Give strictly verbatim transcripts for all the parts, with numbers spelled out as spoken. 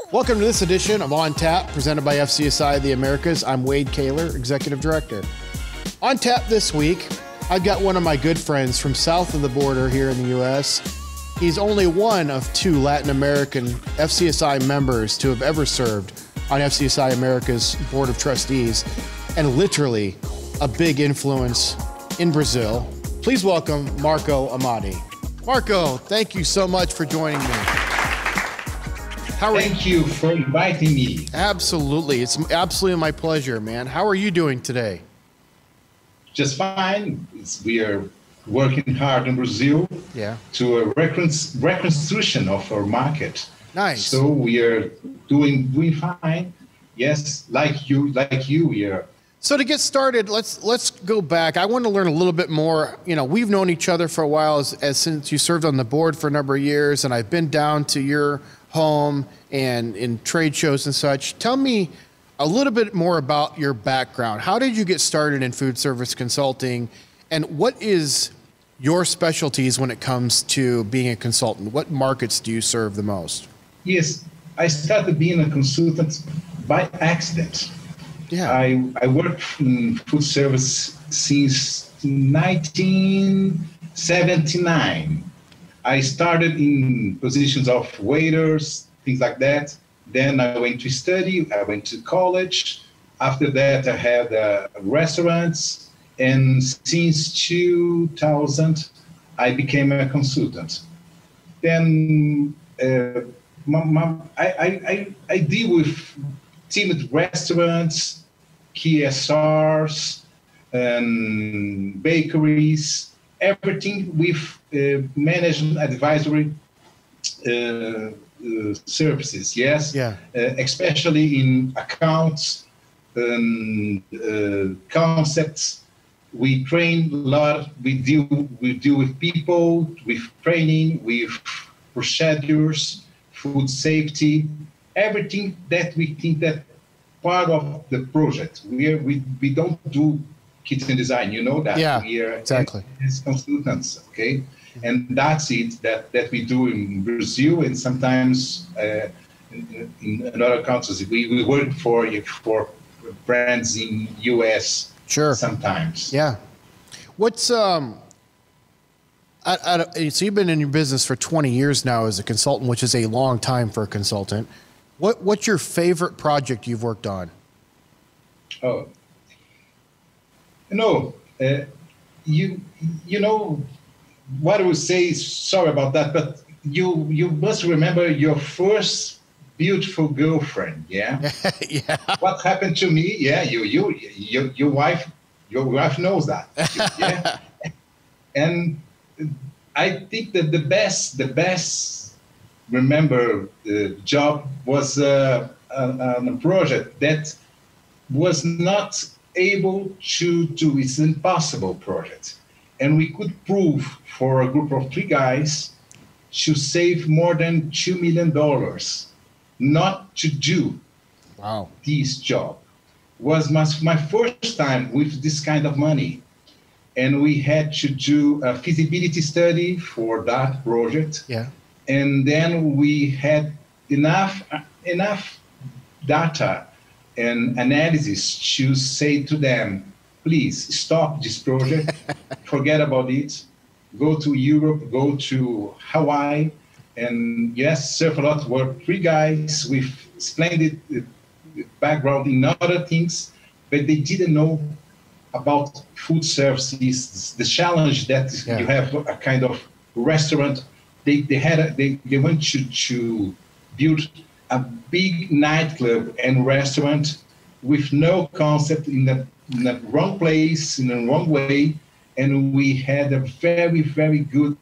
Welcome to this edition of On Tap, presented by F C S I The Americas. I'm Wade Kaler, Executive Director. On Tap this week, I've got one of my good friends from south of the border here in the U S. He's only one of two Latin American F C S I members to have ever served on F C S I America's Board of Trustees, and literally a big influence in Brazil. Please welcome Marco Amatti. Marco, thank you so much for joining me. How are Thank you for inviting me. Absolutely. It's absolutely my pleasure, man. How are you doing today? Just fine. It's, we are working hard in Brazil Yeah. to a recon reconstruction of our market. Nice. So we are doing doing fine. Yes, like you, like you, we are. So to get started, let's let's go back. I want to learn a little bit more. You know, we've known each other for a while as, as since you served on the board for a number of years, and I've been down to your home and in trade shows and such. Tell me a little bit more about your background. How did you get started in food service consulting, and what is your specialties when it comes to being a consultant? What markets do you serve the most? Yes, I started being a consultant by accident. Yeah. I, I worked in food service since nineteen seventy-nine. I started in positions of waiters, things like that. Then I went to study, I went to college. After that, I had uh, restaurants. And since two thousand, I became a consultant. Then uh, my, my, I, I, I deal with teamed restaurants, Q S Rs, and bakeries, everything with uh, management advisory uh, uh, services, yes? Yeah. Uh, especially in accounts and uh, concepts. We train a lot, we deal, we deal with people, with training, with procedures, food safety, everything that we think that part of the project. We, are, we, we don't do kitchen design, you know that. Yeah, we are exactly. as consultants, okay? And that's it that, that we do in Brazil and sometimes uh, in, in other countries. We, we work for, for brands in U S Sure. sometimes. Yeah. What's, um, I, I, so you've been in your business for twenty years now as a consultant, which is a long time for a consultant. What, what's your favorite project you've worked on? Oh, no, uh, you you know what I would say. Sorry about that, but you you must remember your first beautiful girlfriend. Yeah. Yeah. What happened to me? Yeah, you you your your wife your wife knows that. Yeah. And I think that the best the best remember the job was uh, a, a project that was not able to do. It's an impossible project, and we could prove for a group of three guys to save more than two million dollars not to do. Wow. This job was my, my first time with this kind of money, and we had to do a feasibility study for that project. Yeah. And then we had enough enough data and analysis to say to them, please stop this project, forget about it, go to Europe, go to Hawaii, and yes, serve a lot. Were three guys with splendid background in other things, but they didn't know about food services, the challenge that Yeah. you have a kind of restaurant. They, they had a, they, they went to, to build a big nightclub and restaurant with no concept, in the, in the wrong place, in the wrong way. And we had a very, very good,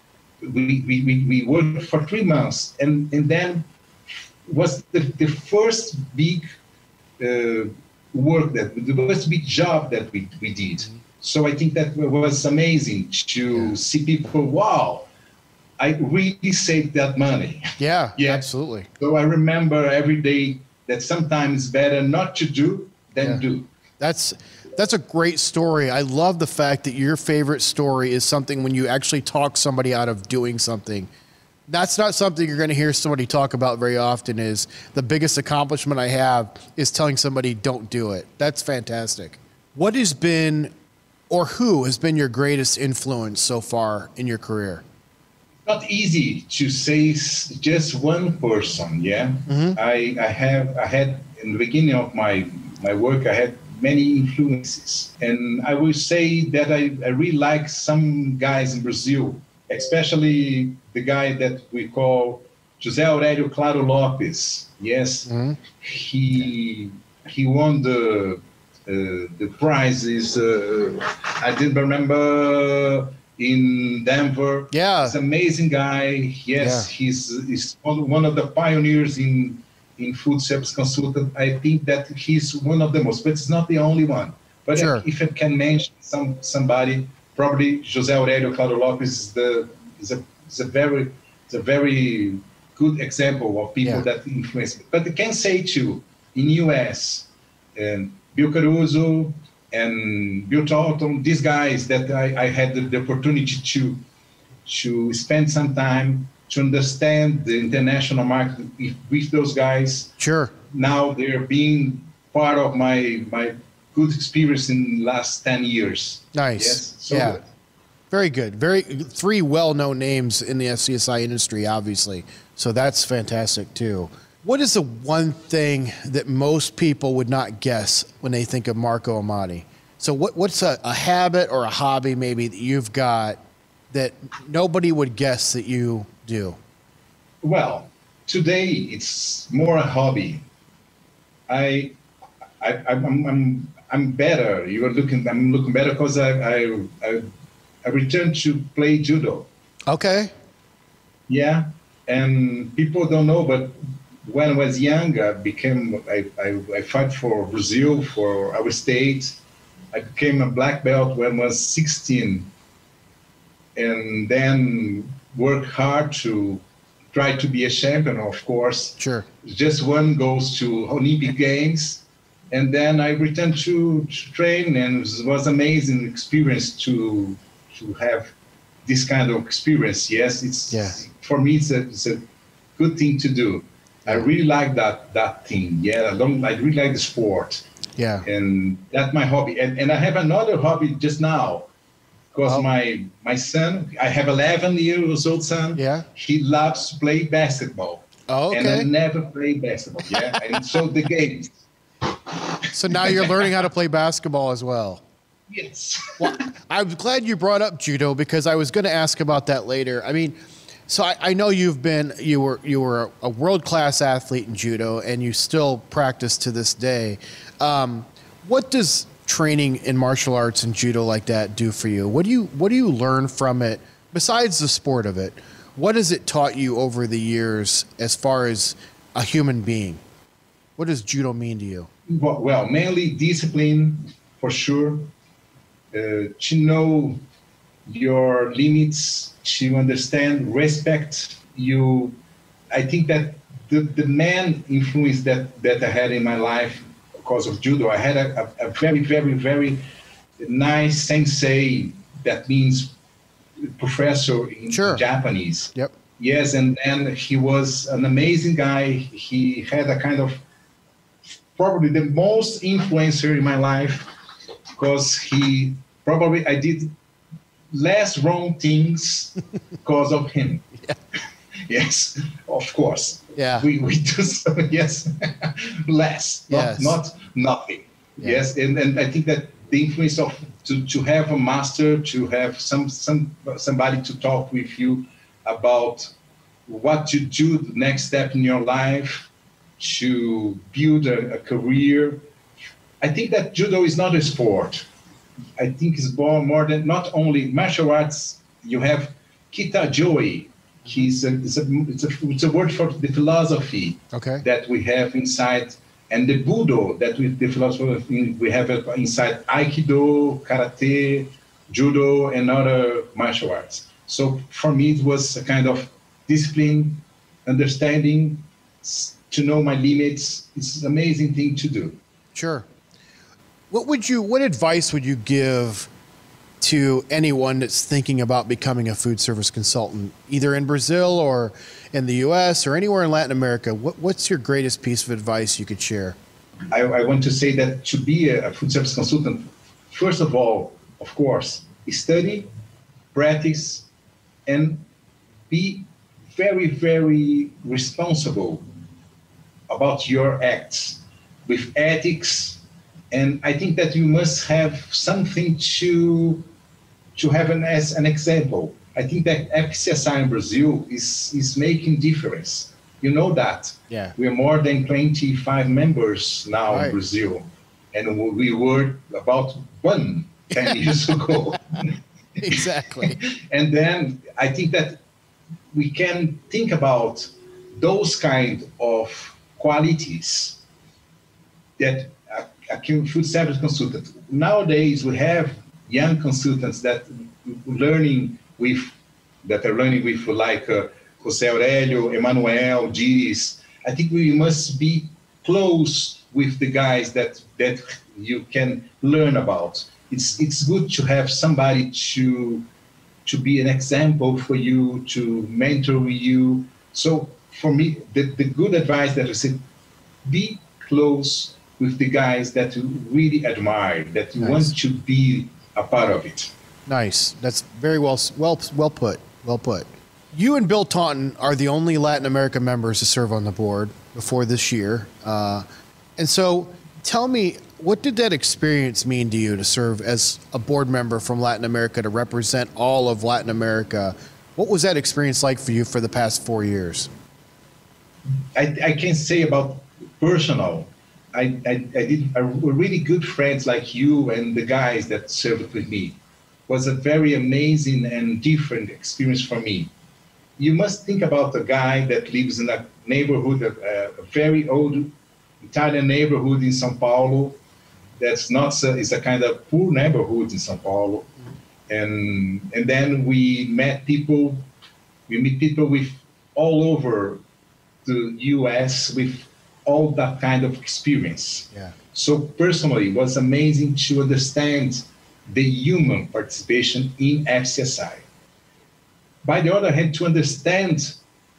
we, we, we, we worked for three months. And, and then was the, the first big uh, work, that the first big job that we, we did. Mm-hmm. So I think that was amazing to yeah. see people, wow, I really saved that money. Yeah, yeah, absolutely. So I remember every day that sometimes it's better not to do than yeah. do. That's that's a great story. I love the fact that your favorite story is something when you actually talk somebody out of doing something. That's not something you're going to hear somebody talk about very often. Is the biggest accomplishment I have is telling somebody don't do it. That's fantastic. What has been, or who has been your greatest influence so far in your career? Not easy to say just one person. Yeah, mm-hmm. I, I have I had in the beginning of my my work I had many influences, and I will say that I, I really like some guys in Brazil, especially the guy that we call José Aurélio Claro Lopes. Yes, mm-hmm. he he won the uh, the prizes. Uh, I didn't remember. In Denver. Yeah. He's an amazing guy. Yes, yeah. he's, he's one of the pioneers in, in FoodService Consultant. I think that he's one of the most, but it's not the only one. But sure. if I can mention some somebody, probably José Aurélio Claro Lopes is, the, is, a, is, a very, is a very good example of people yeah. that influence me. But I can say too, in U S, um, Bill Caruso, and Bill Talton, these guys that I, I had the, the opportunity to to spend some time to understand the international market with, with those guys. Sure. Now they're being part of my my good experience in the last ten years. Nice. Yes. So yeah. Good. Very good. Very three well-known names in the F C S I industry, obviously. So that's fantastic too. What is the one thing that most people would not guess when they think of Marco Amatti? So what, what's a, a habit or a hobby maybe that you've got that nobody would guess that you do? Well, today it's more a hobby. I, I I'm, I'm I'm better. You are looking. I'm looking better because I I, I I returned to play judo. Okay. Yeah, and people don't know, but when I was young, I became, I, I, I fought for Brazil, for our state. I became a black belt when I was sixteen. And then worked hard to try to be a champion, of course. Sure. Just one goes to Olympic Games. And then I returned to, to train, and it was an amazing experience to to have this kind of experience. Yes, it's yeah. for me, it's a, it's a good thing to do. I really like that that thing. Yeah, I don't. I really like the sport. Yeah, and that's my hobby. And and I have another hobby just now, because oh. my my son. I have eleven years old son. Yeah, he loves to play basketball. Oh, okay. And I never played basketball. Yeah, and so the games. So now you're learning how to play basketball as well. Yes. Well, I'm glad you brought up judo because I was going to ask about that later. I mean. So I, I know you've been you were you were a world-class athlete in judo, and you still practice to this day. Um, what does training in martial arts and judo like that do for you? What do you what do you learn from it besides the sport of it? What has it taught you over the years as far as a human being? What does judo mean to you? Well, well mainly discipline, for sure. Uh, to know your limits, to understand, respect you. I think that the, the main influence that, that I had in my life because of judo, I had a, a, a very, very, very nice sensei, that means professor in sure. Japanese. Yep. Yes, and then he was an amazing guy. He had a kind of, probably the most influencer in my life, because he, probably I did less wrong things because of him. Yeah. Yes, of course. Yeah. We, we do so, yes, less, not, yes. not nothing. Yeah. Yes, and, and I think that the influence of to, to have a master, to have some some somebody to talk with you about what to do, the next step in your life, to build a, a career. I think that judo is not a sport. I think it's more, more than not only martial arts. You have kita joy. He's a, it's, a, it's, a, it's a word for the philosophy okay. that we have inside, and the Budo that we the philosophy we have inside Aikido, Karate, Judo, and other martial arts. So for me, it was a kind of discipline, understanding, to know my limits. It's an amazing thing to do. Sure. What would you? What advice would you give to anyone that's thinking about becoming a food service consultant, either in Brazil or in the U S or anywhere in Latin America? What, what's your greatest piece of advice you could share? I, I want to say that to be a food service consultant, first of all, of course, study, practice, and be very, very responsible about your acts with ethics. And I think that you must have something to to have an, as an example. I think that F C S I in Brazil is, is making difference. You know that. Yeah. We are more than twenty-five members now right. in Brazil. And we were about one ten years ago. Exactly. And then I think that we can think about those kind of qualities that a, a food service consultant. Nowadays, we have young consultants that learning with that are learning with like uh, José Aurelio, Emmanuel, Gis. I think we must be close with the guys that that you can learn about. It's it's good to have somebody to to be an example for you, to mentor you. So for me, the, the good advice that I said, be close with the guys that you really admire, that you nice. want to be a part of it. Nice. That's very well well well put. Well put. You and Bill Taunton are the only Latin American members to serve on the board before this year. Uh, and so tell me, what did that experience mean to you to serve as a board member from Latin America to represent all of Latin America? What was that experience like for you for the past four years? I, I can say about personal. I, I, I did a really good friends like you and the guys that served with me. It was a very amazing and different experience for me. You must think about a guy that lives in a neighborhood, a, a very old Italian neighborhood in São Paulo. That's not so, it's a kind of poor neighborhood in São Paulo. And, and then we met people, we meet people with all over the U S with all that kind of experience. Yeah. So personally, it was amazing to understand the human participation in F C S I. By the other hand, to understand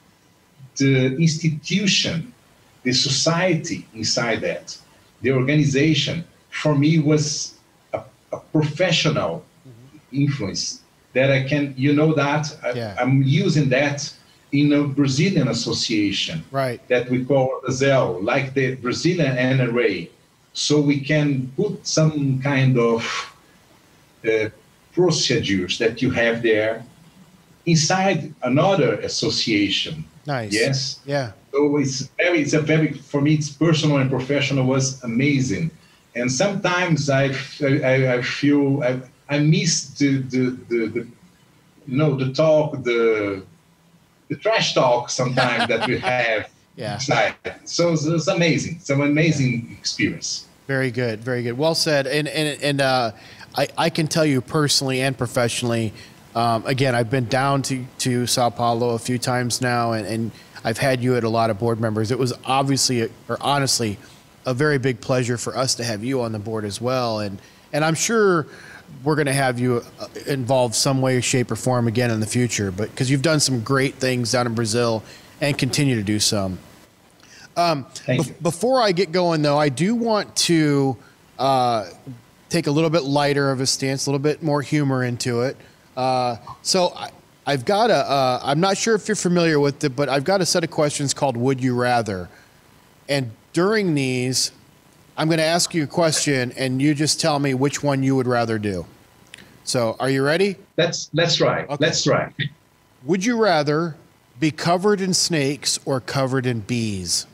the institution, the society inside that, the organization, for me was a, a professional mm-hmm. influence that I can, you know that, yeah. I, I'm using that in a Brazilian association right. that we call Z E L, like the Brazilian N R A. So we can put some kind of uh, procedures that you have there inside another association. Nice. Yes. Yeah. So it's very, it's a very, for me, it's personal and professional was amazing. And sometimes I, I, I feel, I, I miss the, the, the, the, you know, the talk, the, the trash talk sometimes that we have yeah. inside. So it's, it's amazing. It's an amazing yeah. experience. Very good. Very good. Well said. And, and, and uh, I, I can tell you personally and professionally, um, again, I've been down to, to Sao Paulo a few times now, and, and I've had you at a lot of board members. It was obviously, a, or honestly, a very big pleasure for us to have you on the board as well. And, and I'm sure we're going to have you involved some way, shape, or form again in the future, but because you've done some great things down in Brazil and continue to do some. Um, Thank you. Before I get going, though, I do want to uh, take a little bit lighter of a stance, a little bit more humor into it. Uh, so I, I've got a, uh, I'm not sure if you're familiar with it, but I've got a set of questions called Would You Rather? And during these, I'm going to ask you a question, and you just tell me which one you would rather do. So are you ready? Let's, let's try. Okay. Let's try. Would you rather be covered in snakes or covered in bees?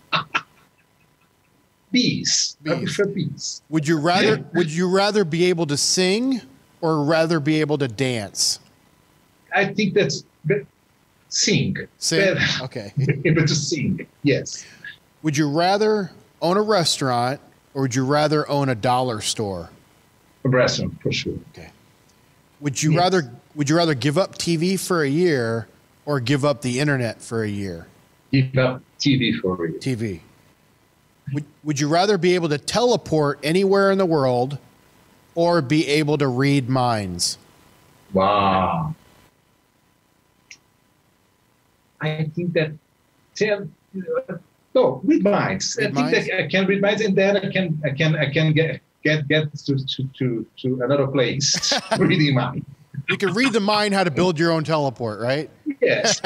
Bees. Bees. I prefer bees. Would you rather, would you rather be able to sing or rather be able to dance? I think that's sing. Sing? Okay. Be able to sing, yes. Would you rather own a restaurant or would you rather own a dollar store? A restaurant, for sure. Okay. Would you yes. rather would you rather give up T V for a year or give up the internet for a year? Give up T V for a year. T V. Would, would you rather be able to teleport anywhere in the world or be able to read minds? Wow. I think that tell no read minds. Read I think minds? that I can read minds, and then I can I can I can get get get to to to, to another place reading minds. You can read the mind how to build your own teleport, right? Yes.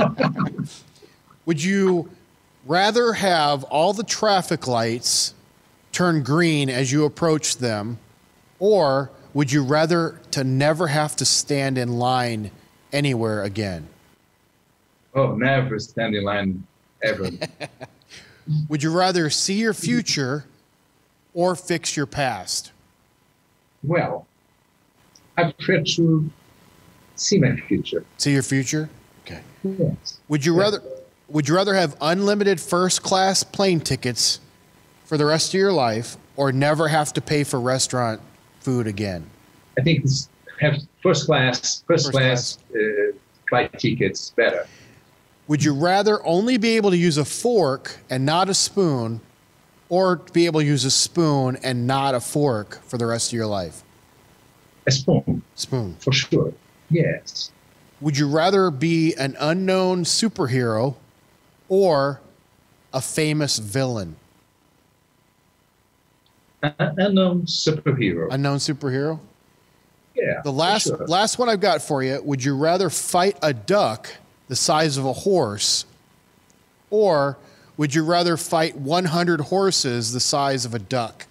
Would you rather have all the traffic lights turn green as you approach them, or would you rather to never have to stand in line anywhere again? Oh, never stand in line ever. Would you rather see your future or fix your past? Well, I prefer to see my future. See your future? Okay. Yes. Would you Yeah. rather would you rather have unlimited first class plane tickets for the rest of your life or never have to pay for restaurant food again? I think it's have first class, first, First class, Uh, flight tickets better. Would you rather only be able to use a fork and not a spoon, or be able to use a spoon and not a fork for the rest of your life? A spoon, Spoon. for sure. Yes. Would you rather be an unknown superhero or a famous villain? An unknown superhero. Unknown superhero? Yeah. The last for sure. last one I've got for you. Would you rather fight a duck the size of a horse, or would you rather fight one hundred horses the size of a duck?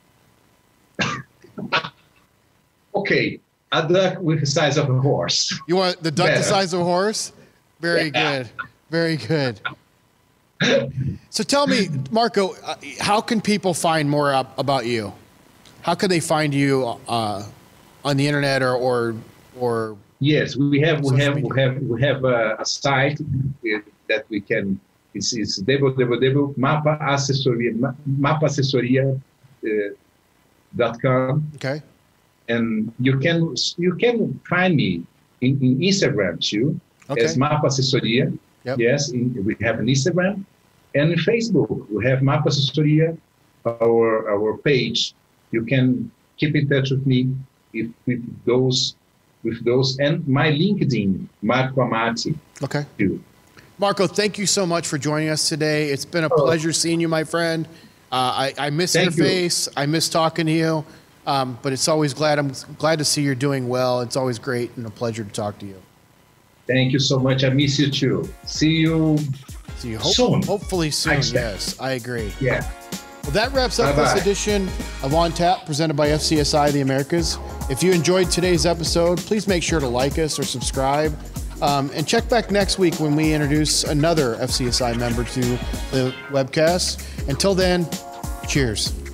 Okay, a duck with the size of a horse. You want the duck Better. the size of a horse? Very Yeah. good. Very good. So tell me, Marco, uh, how can people find more up about you? How can they find you uh, on the internet or or or Yes, we have we Social have media. we have we have a, a site uh, that we can. It's, it's w w w dot mapa assessoria mapa assessoria dot com, okay? and you can you can find me in, in Instagram too, Okay. as MAPA Assessoria. Yep. Yes, in, we have an Instagram, and in Facebook we have MAPA Assessoria, our our page. You can keep in touch with me if with those with those and my LinkedIn, Marco Amatti. Okay. Too. Marco, thank you so much for joining us today. It's been a Oh. pleasure seeing you, my friend. Uh, I, I miss Thank your you. face. I miss talking to you. Um, but it's always glad. I'm glad to see you're doing well. It's always great and a pleasure to talk to you. Thank you so much. I miss you too. See you. See you hope, Soon. hopefully soon. Next time. Yes, I agree. Yeah. Well, that wraps up Bye-bye. this edition of On Tap, presented by F C S I The Americas. If you enjoyed today's episode, please make sure to like us or subscribe. Um, and check back next week when we introduce another F C S I member to the webcast. Until then, cheers.